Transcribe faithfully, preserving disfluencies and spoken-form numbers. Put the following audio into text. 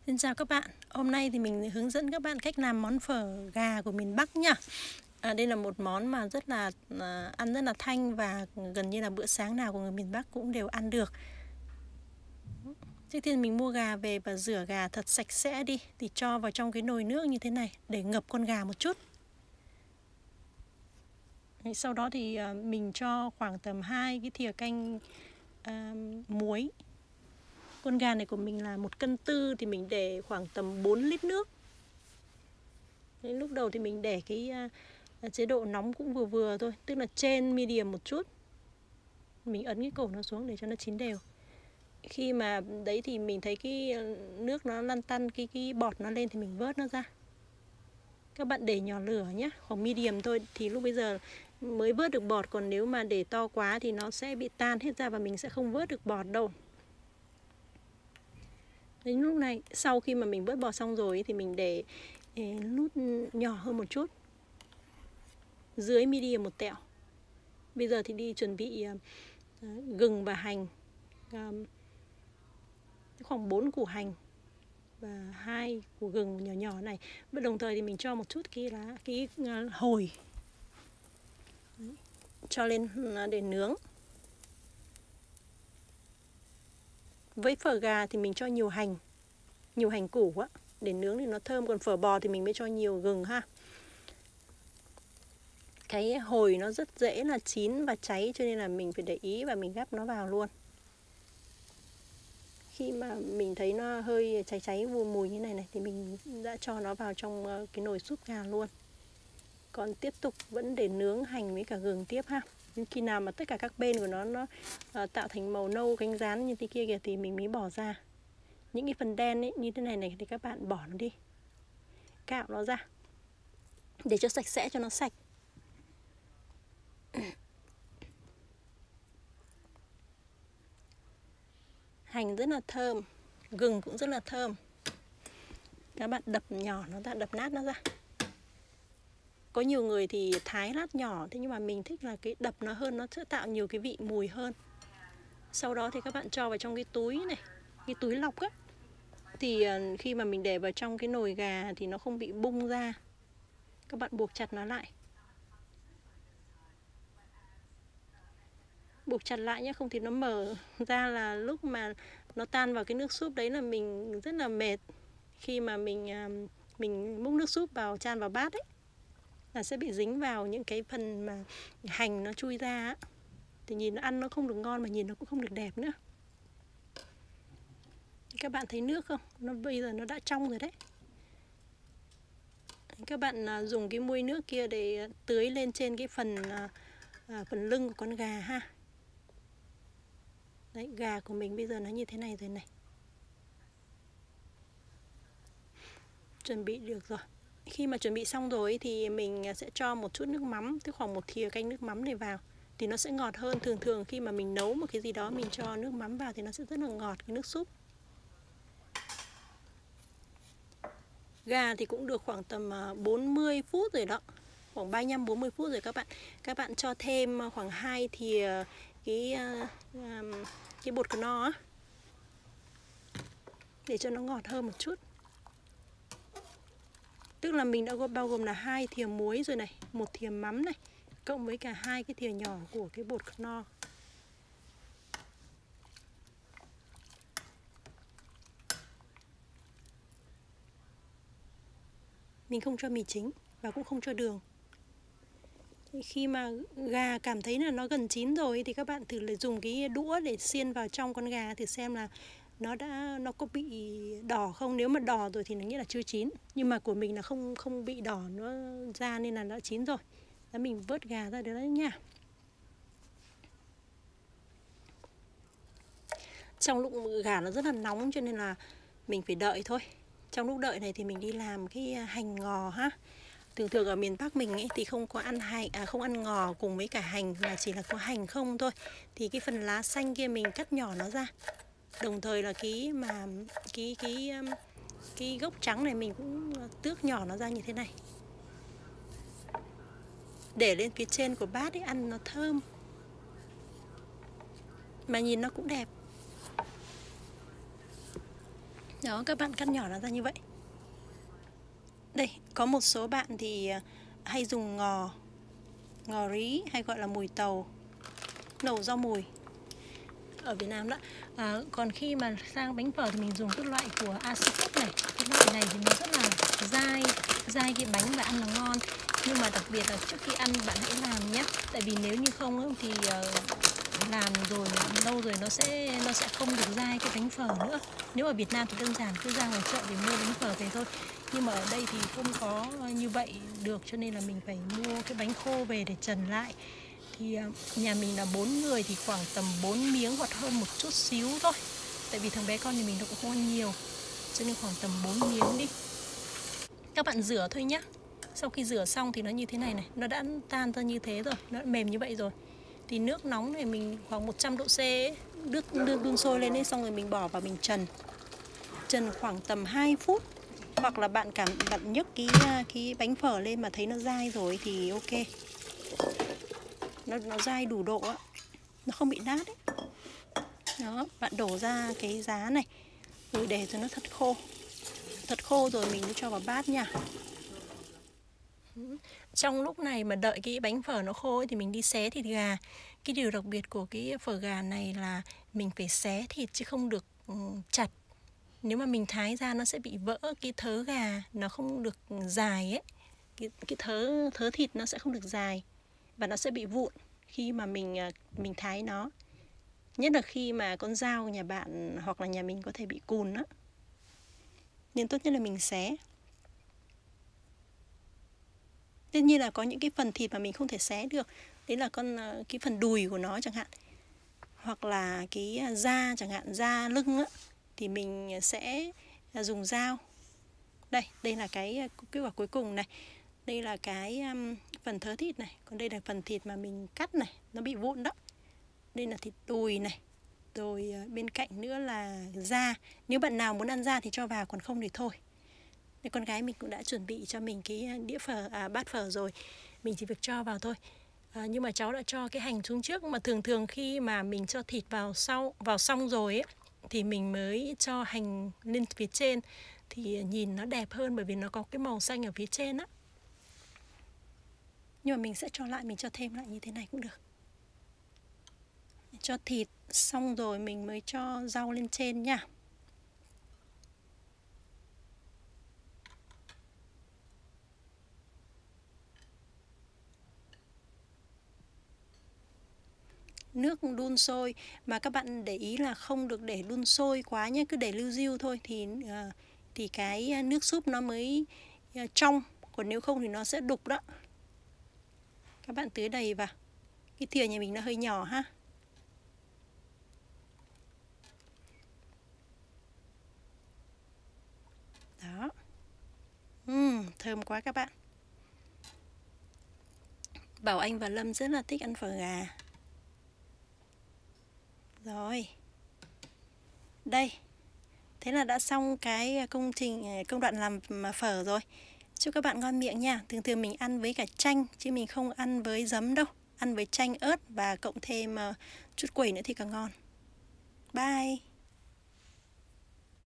Xin chào các bạn, hôm nay thì mình hướng dẫn các bạn cách làm món phở gà của miền Bắc nhá. À, đây là một món mà rất là à, ăn rất là thanh và gần như là bữa sáng nào của người miền Bắc cũng đều ăn được. Trước tiên mình mua gà về và rửa gà thật sạch sẽ đi, thì cho vào trong cái nồi nước như thế này để ngập con gà một chút. Sau đó thì à, mình cho khoảng tầm hai cái thìa canh à, muối. Con gà này của mình là một cân tư thì mình để khoảng tầm bốn lít nước. Đến lúc đầu thì mình để cái uh, chế độ nóng cũng vừa vừa thôi, tức là trên medium một chút. Mình ấn cái cổ nó xuống để cho nó chín đều. Khi mà đấy thì mình thấy cái nước nó lăn tăn, cái, cái bọt nó lên thì mình vớt nó ra. Các bạn để nhỏ lửa nhé, khoảng medium thôi thì lúc bây giờ mới vớt được bọt. Còn nếu mà để to quá thì nó sẽ bị tan hết ra và mình sẽ không vớt được bọt đâu. Đến lúc này, sau khi mà mình vớt bọt xong rồi thì mình để nút nhỏ hơn một chút, dưới medium một tẹo. Bây giờ thì đi chuẩn bị uh, gừng và hành, um, khoảng bốn củ hành và hai củ gừng nhỏ nhỏ này. Và đồng thời thì mình cho một chút cái lá cái uh, hồi. Đấy, cho lên uh, để nướng. Với phở gà thì mình cho nhiều hành, nhiều hành củ á, để nướng thì nó thơm. Còn phở bò thì mình mới cho nhiều gừng ha. Cái hồi nó rất dễ là chín và cháy, cho nên là mình phải để ý và mình gắp nó vào luôn. Khi mà mình thấy nó hơi cháy cháy mùi mùi như này này thì mình đã cho nó vào trong cái nồi súp gà luôn. Còn tiếp tục vẫn để nướng hành với cả gừng tiếp ha. Đến khi nào mà tất cả các bên của nó nó uh, tạo thành màu nâu cánh rán như thế kia kìa thì mình mới bỏ ra. Những cái phần đen ấy, như thế này này thì các bạn bỏ nó đi, cạo nó ra để cho sạch sẽ, cho nó sạch. Hành rất là thơm, gừng cũng rất là thơm. Các bạn đập nhỏ nó ra, đập nát nó ra. Có nhiều người thì thái lát nhỏ, thế nhưng mà mình thích là cái đập nó hơn, nó sẽ tạo nhiều cái vị mùi hơn. Sau đó thì các bạn cho vào trong cái túi này, cái túi lọc á. Thì khi mà mình để vào trong cái nồi gà thì nó không bị bung ra. Các bạn buộc chặt nó lại. Buộc chặt lại nhé, không thì nó mở ra là lúc mà nó tan vào cái nước súp đấy là mình rất là mệt. Khi mà mình mình múc nước súp vào chan vào bát ấy, là sẽ bị dính vào những cái phần mà hành nó chui ra á. Thì nhìn nó ăn nó không được ngon mà nhìn nó cũng không được đẹp nữa. Các bạn thấy nước không? Nó bây giờ nó đã trong rồi đấy. Các bạn dùng cái muôi nước kia để tưới lên trên cái phần à, phần lưng của con gà ha. Đấy, gà của mình bây giờ nó như thế này rồi này. Chuẩn bị được rồi. Khi mà chuẩn bị xong rồi thì mình sẽ cho một chút nước mắm, tức khoảng một thìa canh nước mắm này vào. Thì nó sẽ ngọt hơn. Thường thường khi mà mình nấu một cái gì đó mình cho nước mắm vào thì nó sẽ rất là ngọt cái nước súp. Gà thì cũng được khoảng tầm bốn mươi phút rồi đó. Khoảng ba mươi lăm bốn mươi phút rồi các bạn. Các bạn cho thêm khoảng hai thìa cái cái bột cano á, để cho nó ngọt hơn một chút. Tức là mình đã bao gồm là hai thìa muối rồi này, một thìa mắm này, cộng với cả hai cái thìa nhỏ của cái bột cano. Mình không cho mì chính và cũng không cho đường. Khi mà gà cảm thấy là nó gần chín rồi thì các bạn thử là dùng cái đũa để xiên vào trong con gà thử xem là nó đã nó có bị đỏ không. Nếu mà đỏ rồi thì nó nghĩa là chưa chín. Nhưng mà của mình là không không bị đỏ nó ra nên là nó đã chín rồi. Đó, mình vớt gà ra được đấy nha. Trong lúc gà nó rất là nóng cho nên là mình phải đợi thôi. Trong lúc đợi này thì mình đi làm cái hành ngò ha. Thường thường ở miền Bắc mình ấy thì không có ăn hành, à, không ăn ngò cùng với cả hành mà chỉ là có hành không thôi. Thì cái phần lá xanh kia mình cắt nhỏ nó ra. Đồng thời là cái mà cái cái cái gốc trắng này mình cũng tước nhỏ nó ra như thế này. Để lên phía trên của bát ấy, ăn nó thơm. Mà nhìn nó cũng đẹp. Đó, các bạn cắt nhỏ nó ra như vậy. Đây, có một số bạn thì hay dùng ngò, ngò rí hay gọi là mùi tàu, nấu rau mùi ở Việt Nam đó. À, còn khi mà sang bánh phở thì mình dùng các loại của Asifood này. Cái loại này thì nó rất là dai, dai cái bánh và ăn nó ngon. Nhưng mà đặc biệt là trước khi ăn bạn hãy làm nhé. Tại vì nếu như không thì uh, làm rồi lâu rồi nó sẽ nó sẽ không được dai cái bánh phở nữa. Nếu ở Việt Nam thì đơn giản cứ ra ngoài chợ để mua bánh phở về thôi. Nhưng mà ở đây thì không có như vậy được, cho nên là mình phải mua cái bánh khô về để trần lại. Thì nhà mình là bốn người thì khoảng tầm bốn miếng hoặc hơn một chút xíu thôi. Tại vì thằng bé con nhà mình nó cũng không ăn nhiều, cho nên khoảng tầm bốn miếng đi. Các bạn rửa thôi nhé. Sau khi rửa xong thì nó như thế này này, nó đã tan ra như thế rồi, nó đã mềm như vậy rồi. Thì nước nóng này mình khoảng một trăm độ C ấy, nước, nước đun sôi lên ấy, xong rồi mình bỏ vào mình trần. Trần khoảng tầm hai phút. Hoặc là bạn cảm bạn nhấc cái, cái bánh phở lên mà thấy nó dai rồi thì ok. Nó, nó dai đủ độ á, nó không bị nát ấy. Đó, bạn đổ ra cái giá này rồi để cho nó thật khô. Thật khô rồi mình mới cho vào bát nha. Trong lúc này mà đợi cái bánh phở nó khô ấy, thì mình đi xé thịt gà. Cái điều đặc biệt của cái phở gà này là mình phải xé thịt chứ không được chặt. Nếu mà mình thái ra nó sẽ bị vỡ cái thớ gà, nó không được dài ấy. Cái, cái thớ, thớ thịt nó sẽ không được dài và nó sẽ bị vụn khi mà mình mình thái nó. Nhất là khi mà con dao nhà bạn hoặc là nhà mình có thể bị cùn á. Nên tốt nhất là mình xé. Tất nhiên là có những cái phần thịt mà mình không thể xé được. Đấy là con cái phần đùi của nó chẳng hạn. Hoặc là cái da chẳng hạn, da lưng á, thì mình sẽ dùng dao. Đây, đây là cái kết quả cuối cùng này. Đây là cái um, phần thớ thịt này. Còn đây là phần thịt mà mình cắt này, nó bị vụn đó. Đây là thịt đùi này. Rồi bên cạnh nữa là da. Nếu bạn nào muốn ăn da thì cho vào, còn không thì thôi. Đây, con gái mình cũng đã chuẩn bị cho mình cái đĩa phở, à, bát phở rồi. Mình chỉ việc cho vào thôi. À, nhưng mà cháu đã cho cái hành xuống trước. Mà thường thường khi mà mình cho thịt vào sau vào xong rồi ấy, thì mình mới cho hành lên phía trên. Thì nhìn nó đẹp hơn bởi vì nó có cái màu xanh ở phía trên á. Nhưng mà mình sẽ cho lại, mình cho thêm lại như thế này cũng được. Cho thịt xong rồi mình mới cho rau lên trên nha. Nước đun sôi mà các bạn để ý là không được để đun sôi quá nhé, cứ để lưu diêu thôi thì uh, thì cái nước súp nó mới uh, trong, còn nếu không thì nó sẽ đục đó. Các bạn tưới đầy vào. Cái thìa nhà mình nó hơi nhỏ ha. Đó. Uhm, thơm quá các bạn. Bảo Anh và Lâm rất là thích ăn phở gà. Rồi. Đây. Thế là đã xong cái công trình công đoạn làm phở rồi. Chúc các bạn ngon miệng nha. Thường thường mình ăn với cả chanh chứ mình không ăn với giấm đâu. Ăn với chanh ớt và cộng thêm chút quẩy nữa thì càng ngon. Bye.